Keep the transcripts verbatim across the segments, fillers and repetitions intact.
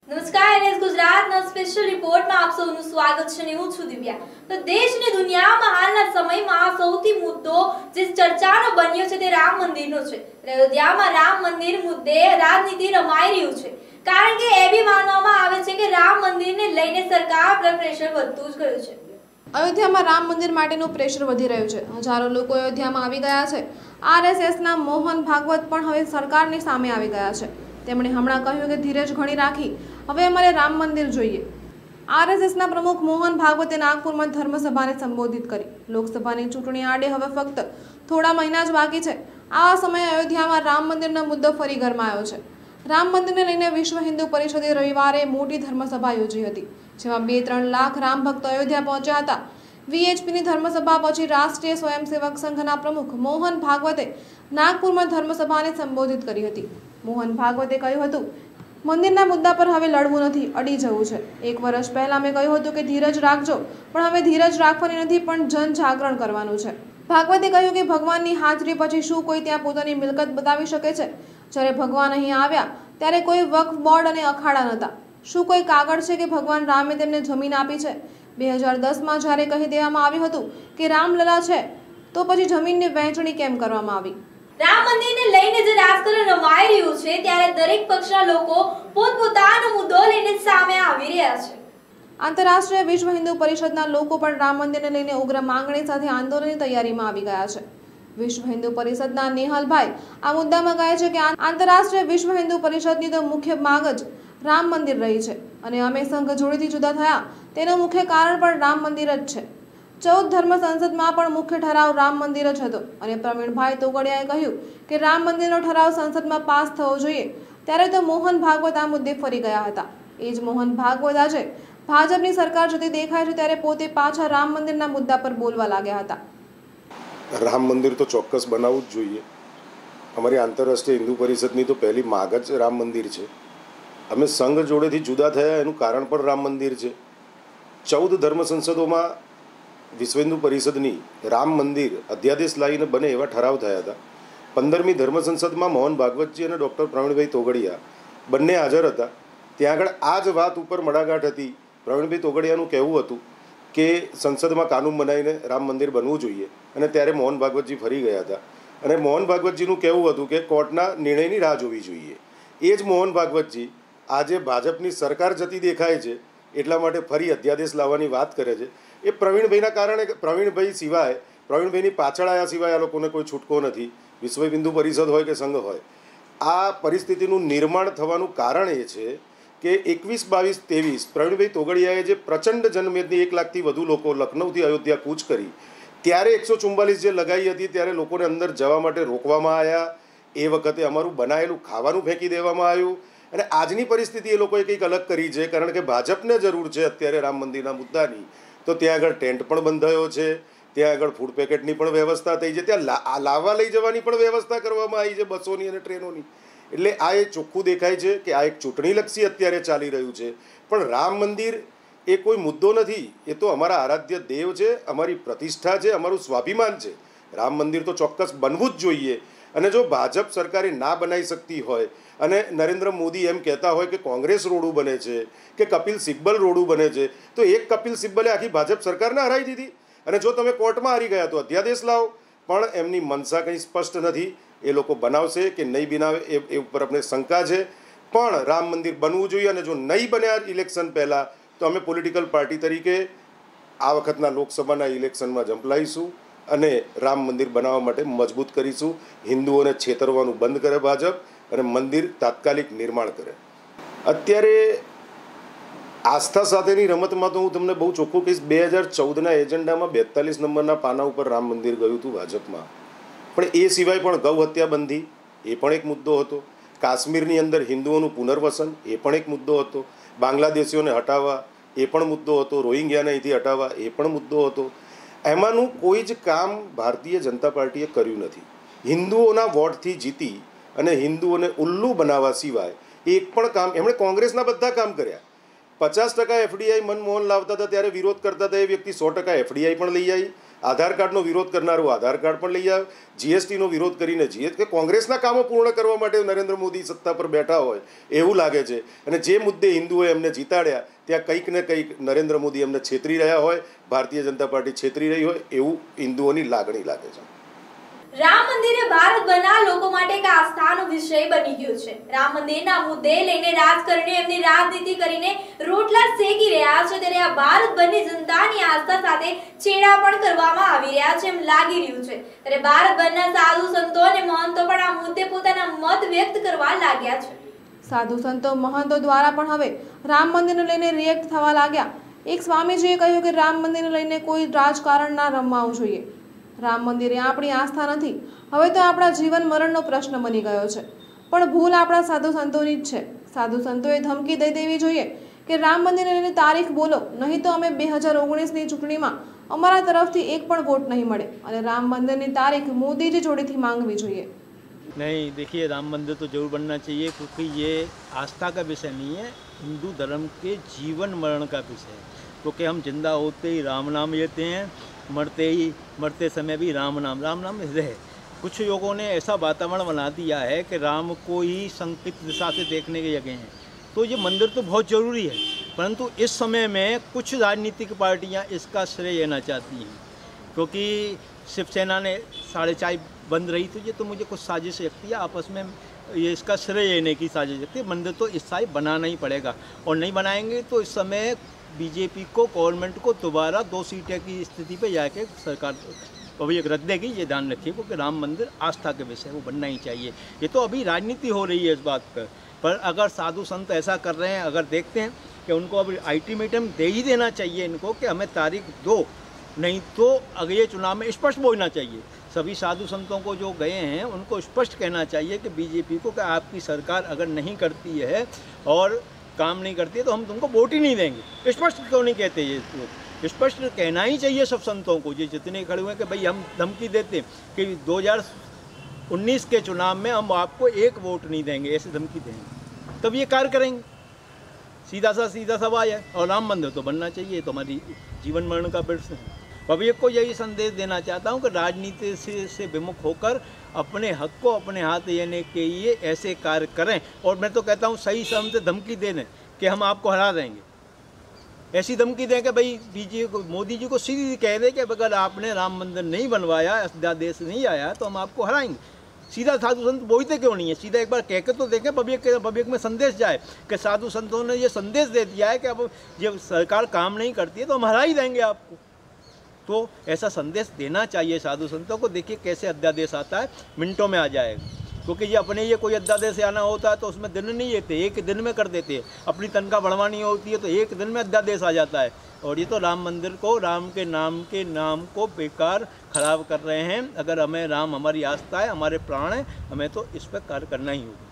નમસ્કાર એનએસ ગુજરાતના સ્પેશિયલ રિપોર્ટમાં આપ સૌનું સ્વાગત છે. હું છું દિવ્યા. તો દેશ અને દુનિયામાં હાલના સમયમાં સૌથી મુદ્દો જે ચર્ચાનો બન્યો છે તે રામ મંદિરનો છે. અયોધ્યામાં રામ મંદિર મુદ્દે રાજનીતિ રમાઈ રહ્યું છે, કારણ કે એ બી માનવામાં આવે છે કે રામ મંદિરને લઈને સરકાર પર પ્રેશર વધતું જ ગયું છે. અયોધ્યામાં રામ મંદિર માટેનું પ્રેશર વધી રહ્યું છે. હજારો લોકો અયોધ્યામાં આવી ગયા છે. આરએસએસના મોહન ભાગવત પણ હવે સરકારની સામે આવી ગયા છે. તેમણે હમણાં કહ્યું કે ધીરજ ઘણી રાખી, હવે અમારે રામ મંદિર જોઈએ. આરએસએસના પ્રમુખ મોહન ભાગવતે નાગપુરમાં ધર્મસભાને સંબોધિત કરી. લોકસભાની ચૂંટણી આડે હવે ફક્ત થોડા મહિના જ બાકી છે. આ સમયે અયોધ્યામાં રામ મંદિરનો મુદ્દો ફરી ગરમાયો છે. રામ મંદિરને લઈને વિશ્વ હિન્દુ પરિષદે રવિવારે મોટી ધર્મસભા યોજી હતી, જેમાં બે ત્રણ લાખ રામ ભક્તો અયોધ્યા પહોંચ્યા હતા. વીએચપીની ધર્મસભા પછી રાષ્ટ્રીય સ્વયંસેવક સંઘના પ્રમુખ મોહન ભાગવતે નાગપુરમાં ધર્મસભાને સંબોધિત કરી હતી. મોહન ભાગવતે કહ્યું હતું, મંદિરના મુદ્દા પર હવે લડવું નથી, અડી જવું છે. એક વર્ષ પહેલા મેં કહ્યું હતું કે ધીરજ રાખજો, પણ હવે ધીરજ રાખવાની નથી, પણ જન જાગરણ કરવાનું છે. ભાગવતે કહ્યું કે ભગવાનની હાજરી પછી શું કોઈ ત્યાં પોતાની મિલકત બતાવી શકે છે? જ્યારે ભગવાન અહીં આવ્યા ત્યારે કોઈ વક્ફ બોર્ડ અને અખાડા નહોતા. શું કોઈ કાગળ છે કે ભગવાન રામે તેમને જમીન આપી છે? બે હજાર દસમાં જ્યારે કહી દેવામાં આવ્યું હતું કે રામલલા છે, તો પછી જમીનની વહેંચણી કેમ કરવામાં આવી? રામ મંદિરને લઈને જે રાજકારણ રમાઈ રહ્યું છે, ત્યારે દરેક પક્ષના લોકો પોતપોતાનો મુદ્દો લઈને સામે આવી રહ્યા છે. આંતરરાષ્ટ્રીય વિશ્વ હિન્દુ પરિષદના લોકો પણ રામ મંદિરને લઈને ઉગ્ર માંગણી સાથે આંદોલનની તૈયારીમાં આવી ગયા છે. વિશ્વ હિન્દુ પરિષદના નેહલભાઈ આ મુદ્દામાં કહે છે કે આંતરરાષ્ટ્રીય વિશ્વ હિન્દુ પરિષદની તો મુખ્ય માંગ જ રામ મંદિર રહી છે, અને અમે સંઘ જોડીથી જુદા થયા તેનું મુખ્ય કારણ પણ રામ મંદિર જ છે. ચૌદ ધર્મ સંસદમાં પણ મુખ્ય ઠરાવ રામ મંદિર જ હતો, અને પ્રવીણભાઈ તોગડિયાએ કહ્યું કે રામ મંદિરનો ઠરાવ સંસદમાં પાસ થવો જોઈએ. ત્યારે તો મોહન ભાગવત આ મુદ્દે ફરી ગયા હતા. એ જ મોહન ભાગવત આજે ભાજપની સરકાર જતી દેખાય છે ત્યારે પોતે પાછા રામ મંદિરના મુદ્દા પર બોલવા લાગ્યા હતા. રામ મંદિર તો ચોક્કસ બનાવવું જ જોઈએ. અમારી આંતરરાષ્ટ્રીય હિન્દુ પરિષદની તો પહેલી માગ જ રામ મંદિર છે. અમે સંઘ જોડેથી જુદા થયા એનું કારણ પણ રામ મંદિર છે. ચૌદ ધર્મ સંસદોમાં વિશ્વ હિન્દુ પરિષદની રામ મંદિર અધ્યાદેશ લાવીને બને એવા ઠરાવ થયા હતા. પંદરમી ધર્મ સંસદમાં મોહન ભાગવતજી અને ડૉક્ટર પ્રવીણભાઈ તોગડિયા બંને હાજર હતા. ત્યાં આગળ આ જ વાત ઉપર મડાગાંઠ હતી. પ્રવીણભાઈ તોગડિયાનું કહેવું હતું કે સંસદમાં કાનૂન બનાવીને રામ મંદિર બનવું જોઈએ, અને ત્યારે મોહન ભાગવતજી ફરી ગયા હતા. અને મોહન ભાગવતજીનું કહેવું હતું કે કોર્ટના નિર્ણયની રાહ જોવી જોઈએ. એ જ મોહન ભાગવતજી આજે ભાજપની સરકાર જતી દેખાય છે, એટલા માટે ફરી અધ્યાદેશ લાવવાની વાત કરે છે. એ પ્રવીણભાઈના કારણે, પ્રવીણભાઈ સિવાય, પ્રવીણભાઈની પાછળ આવ્યા સિવાય આ લોકોને કોઈ છૂટકો નથી. વિશ્વ હિન્દુ પરિષદ હોય કે સંઘ હોય, આ પરિસ્થિતિનું નિર્માણ થવાનું કારણ એ છે કે એકવીસ બાવીસ ત્રેવીસ પ્રવીણભાઈ તોગડિયાએ જે પ્રચંડ જનમેદની એક લાખથી વધુ લોકો લખનૌથી અયોધ્યા કૂચ કરી, ત્યારે એકસો ચુમ્બાલીસ જે લગાઈ હતી ત્યારે લોકોને અંદર જવા માટે રોકવામાં આવ્યા. એ વખતે અમારું બનાવેલું ખાવાનું ફેંકી દેવામાં આવ્યું. અને આજની પરિસ્થિતિ એ લોકોએ કંઈક અલગ કરી છે, કારણ કે ભાજપને જરૂર છે અત્યારે રામ મંદિરના મુદ્દાની. તો ત્યાં આગળ ટેન્ટ પણ બંધાયો છે, ત્યાં આગળ ફૂડ પેકેટની પણ વ્યવસ્થા થઈ છે, ત્યાં લાવવા લઈ જવાની પણ વ્યવસ્થા કરવામાં આવી છે, બસોની અને ટ્રેનોની. એટલે આ એ ચોખ્ખું દેખાય છે કે આ એક ચૂંટણીલક્ષી અત્યારે ચાલી રહ્યું છે. પણ રામ મંદિર એ કોઈ મુદ્દો નથી. એ તો અમારા આરાધ્ય દેવ છે, અમારી પ્રતિષ્ઠા છે, અમારું સ્વાભિમાન છે. રામ મંદિર તો ચોક્કસ બનવું જ જોઈએ. અને જો ભાજપ સરકારે ના બનાવી શકતી હોય, અને નરેન્દ્ર મોદી એમ કહેતા હોય કે કોંગ્રેસ રોડું બને છે કે કપિલ સિબ્બલ રોડું બને છે, તો એક કપિલ સિબ્બલે આખી ભાજપ સરકારને હરાવી દીધી. અને જો તમે કોર્ટમાં હારી ગયા તો અધ્યાદેશ લાવો. પણ એમની મનસા કંઈ સ્પષ્ટ નથી. એ લોકો બનાવશે કે નહીં બનાવે એ એ ઉપર આપણે શંકા છે. પણ રામ મંદિર બનવું જોઈએ, અને જો નહીં બન્યા ઇલેક્શન પહેલાં તો અમે પોલિટિકલ પાર્ટી તરીકે આ વખતના લોકસભાના ઇલેક્શનમાં ઝંપલાવીશું અને રામ મંદિર બનાવવા માટે મજબૂત કરીશું. હિન્દુઓને છેતરવાનું બંધ કરે ભાજપ, અને મંદિર તાત્કાલિક નિર્માણ કરે. અત્યારે આસ્થા સાથેની રમતમાં તો હું તમને બહુ ચોખ્ખું કહીશ, બે હજાર ચૌદના એજન્ડામાં બેતાલીસ નંબરના પાના ઉપર રામ મંદિર ગયું હતું ભાજપમાં. પણ એ સિવાય પણ ગૌ હત્યા બંધી એ પણ એક મુદ્દો હતો. કાશ્મીરની અંદર હિન્દુઓનું પુનર્વસન એ પણ એક મુદ્દો હતો. બાંગ્લાદેશીઓને હટાવવા એ પણ મુદ્દો હતો. રોહિંગ્યાને અહીંથી હટાવવા એ પણ મુદ્દો હતો. એમાંનું કોઈ જ કામ ભારતીય જનતા પાર્ટીએ કર્યું નથી. હિન્દુઓના વોટથી જીતી અને હિન્દુઓને ઉલ્લુ બનાવવા સિવાય એક પણ કામ એમણે કોંગ્રેસના બધા કામ કર્યા. પચાસ ટકા એફડીઆઈ મનમોહન લાવતા હતા ત્યારે વિરોધ કરતા હતા એ વ્યક્તિ સો ટકા એફડીઆઈ પણ લઈ આવી, આધાર કાર્ડનો વિરોધ કરનારું આધાર કાર્ડ પણ લઈ આવે, જીએસટીનો વિરોધ કરીને જીએસ કે કોંગ્રેસના કામો પૂર્ણ કરવા માટે નરેન્દ્ર મોદી સત્તા પર બેઠા હોય એવું લાગે છે. અને જે મુદ્દે હિન્દુઓએ એમને જીતાડ્યા ત્યાં કંઈક ને કંઈક નરેન્દ્ર મોદી એમને છેતરી રહ્યા હોય, ભારતીય જનતા પાર્ટી છેતરી રહી હોય એવું હિન્દુઓની લાગણી લાગે છે. રામ મંદિરે ભારતભરના લોકો માટે એક આસ્થાનો વિષય બની ગયો છે. રામ મંદિરના મુદ્દે લઈને રાજકારણીઓ એમની રાજનીતિ કરીને રોટલા શેકી રહ્યા છે, ત્યારે આ ભારતભરની જનતાની આસ્થા સાથે છેડા પણ કરવામાં આવી રહ્યા છે એમ લાગી રહ્યું છે. ત્યારે ભારતભરના સાધુ સંતો અને મહંતો પણ આ મુદ્દે પોતાના મત વ્યક્ત કરવા લાગ્યા છે. સાધુ સંતો મહંતો દ્વારા પણ હવે રામ મંદિરને લઈને રિએક્ટ થવા લાગ્યા. એક સ્વામીજીએ કહ્યું કે રામ મંદિરને લઈને કોઈ રાજકારણ ના રમવું જોઈએ. રામ મંદિર એ આપણી આસ્થા નથી, હવે તો આપણા જીવન મરણનો પ્રશ્ન બની ગયો છે. પણ ભૂલ આપણા સાધુ સંતોની જ છે. સાધુ સંતોએ ધમકી દઈ દેવી જોઈએ કે રામ મંદિરને લઈને તારીખ બોલો, નહીં તો અમે બે હજાર ઓગણીસની ચૂંટણીમાં અમારા તરફથી એક પણ વોટ નહીં મળે, અને રામ મંदिर तारीख मोदी जी जोड़ी थी मांगवी જોઈએ. नहीं, देखिए राम मंदिर तो जरूर बनना चाहिए, क्योंकि ये आस्था का विषय नहीं है, हिंदू धर्म के जीवन मरण का विषय है. क्योंकि हम जिंदा होते ही राम नाम लेते हैं, मरते ही मरते समय भी राम नाम राम नाम रहे. कुछ लोगों ने ऐसा वातावरण बना दिया है कि राम को ही संकित दिशा से देखने की जगह हैं. तो ये मंदिर तो बहुत ज़रूरी है, परंतु इस समय में कुछ राजनीतिक पार्टियां इसका श्रेय लेना चाहती हैं. क्योंकि शिवसेना ने साढ़े चार बंद रही, तो ये तो मुझे कुछ साजिश लगती है, आपस में ये इसका श्रेय लेने की साजिश लगती है. मंदिर तो इस साल बनाना ही पड़ेगा, और नहीं बनाएंगे तो इस समय बीजेपी को, गवर्नमेंट को दोबारा दो सीटें की स्थिति पे जाके सरकार अभी एक रख देगी, ये ध्यान रखिए. क्योंकि राम मंदिर आस्था के विषय वो बनना ही चाहिए. ये तो अभी राजनीति हो रही है इस बात पर, पर अगर साधु संत ऐसा कर रहे हैं, अगर देखते हैं कि उनको अभी अल्टीमेटम दे ही देना चाहिए इनको कि हमें तारीख दो, नहीं तो अगले चुनाव में स्पष्ट बोलना चाहिए. सभी साधु संतों को जो गए हैं उनको स्पष्ट कहना चाहिए कि बीजेपी को कि आपकी सरकार अगर नहीं करती है और काम नहीं करती है तो हम तुमको वोट ही नहीं देंगे. स्पष्ट क्यों नहीं कहते ये लोग? स्पष्ट कहना ही चाहिए सब संतों को, ये जितने खड़े हुए कि भाई हम धमकी देते कि दो हज़ार उन्नीस के चुनाव में हम आपको एक वोट नहीं देंगे, ऐसे धमकी देंगे, तब ये कार्य करेंगे. सीधा सा सीधा सवाल है. और राम मंदिर तो बनना चाहिए, तो हमारी जीवन मरण का प्रश्न है. पब्लिक को यही संदेश देना चाहता हूँ कि राजनीति से, से विमुख होकर अपने हक को अपने हाथ लेने के लिए ऐसे कार्य करें. और मैं तो कहता हूँ सही समय से धमकी दे दें कि हम आपको हरा देंगे. ऐसी धमकी दें कि भाई बीजेपी को, मोदी जी को सीधी कह दें कि अगर आपने राम मंदिर नहीं बनवाया, अध्यादेश नहीं आया, तो हम आपको हराएंगे. सीधा साधु संत बोलते क्यों नहीं है? सीधा एक बार कह के तो देखें, पब्लिक के पब्लिक में संदेश जाए कि साधु संतों ने ये संदेश दे दिया है कि अब जब सरकार काम नहीं करती है तो हम हरा ही देंगे आपको. तो ऐसा संदेश देना चाहिए साधु संतों को. देखिए कैसे अध्यादेश आता है, मिनटों में आ जाएगा. क्योंकि ये अपने ये कोई अध्यादेश आना होता है तो उसमें दिन नहीं लेते, एक दिन में कर देते हैं. अपनी तनख्वाह बढ़वानी होती है तो एक दिन में अध्यादेश आ जाता है. और ये तो राम मंदिर को, राम के नाम के नाम को बेकार खराब कर रहे हैं. अगर हमें राम हमारी आस्था है, हमारे प्राण है, हमें तो इस पर कार्य करना ही होगा.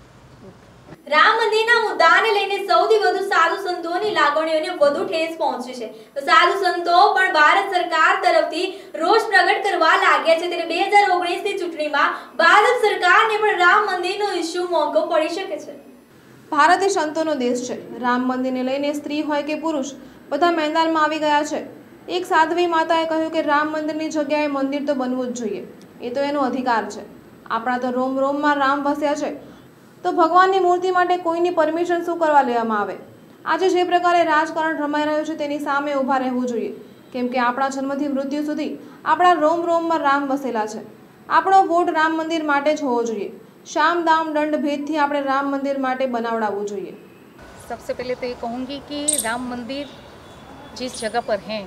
રામ મંદિરના મુદ્દાને લઈને સૌથી વધુ સાધુ સંતોની લાગણીઓને વધુ ઠેસ પહોંચી છે. તો સાધુ સંતો પણ ભારત સરકાર તરફથી રોષ પ્રગટ કરવા લાગ્યા છે. ત્યારે બે હજાર ઓગણીસ ની ચૂંટણીમાં ભાજપ સરકારને પણ રામ મંદિરનો ઇશ્યુ મોંઘો પડી શકે છે. ભારત એ સંતોનો દેશ છે. રામ મંદિરને લઈને સ્ત્રી હોય કે પુરુષ બધા મેદાનમાં આવી ગયા છે. એક સાધ્વી માતાએ કહ્યું કે રામ મંદિરની જગ્યાએ મંદિર તો બનવું જ જોઈએ, એ તો એનો અધિકાર છે. આપણા તો રોમ રોમમાં રામ વસ્યા છે, તો ભગવાનની મૂર્તિ માટે કોઈની પરમિશન શું કરવા લેવામાં આવે? આજે જે પ્રકારે રાજકારણ રમાઈ રહ્યું છે તેની સામે ઊભા રહેવું જોઈએ, કેમ કે આપણા જન્મથી મૃત્યુ સુધી આપણા રોમ રોમમાં રામ વસેલા છે. આપણો વોટ રામ મંદિર માટે જ હોવો જોઈએ. શામ દામ દંડ ભેદથી આપણે રામ મંદિર માટે બનાવડાવવું જોઈએ. सबसे पहले तो ये कहूँगी कि राम मंदिर जिस जगह पर है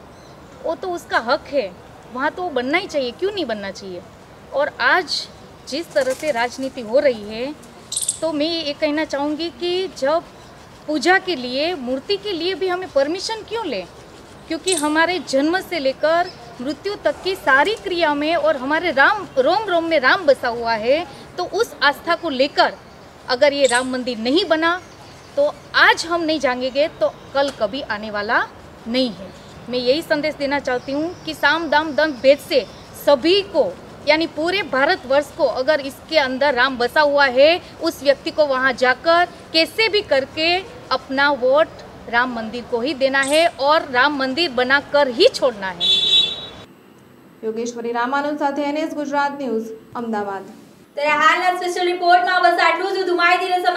वो तो उसका हक है, वहाँ तो बनना ही चाहिए, क्यों नहीं बनना चाहिए. और आज जिस तरह से राजनीति हो रही है तो मैं ये कहना चाहूँगी कि जब पूजा के लिए, मूर्ति के लिए भी हमें परमिशन क्यों लें? क्योंकि हमारे जन्म से लेकर मृत्यु तक की सारी क्रिया में और हमारे राम रोम रोम में राम बसा हुआ है, तो उस आस्था को लेकर अगर ये राम मंदिर नहीं बना तो आज हम नहीं जाएंगे तो कल कभी आने वाला नहीं है. मैं यही संदेश देना चाहती हूँ कि साम दाम दंड भेद से सभी को, यानी पूरे भारतवर्ष को, अगर इसके अंदर राम बसा हुआ है, उस व्यक्ति को वहाँ जाकर कैसे भी करके अपना वोट राम मंदिर को ही देना है और राम मंदिर बनाकर ही छोड़ना है. યોગેશ્વરી રામાનુજ સાથે એનએસ ગુજરાત ન્યૂઝ, અમદાવાદ. ત્યારે હાલના સ્પેશિયલ રિપોર્ટમાં બસ આટલું જ. વધુ માહિતી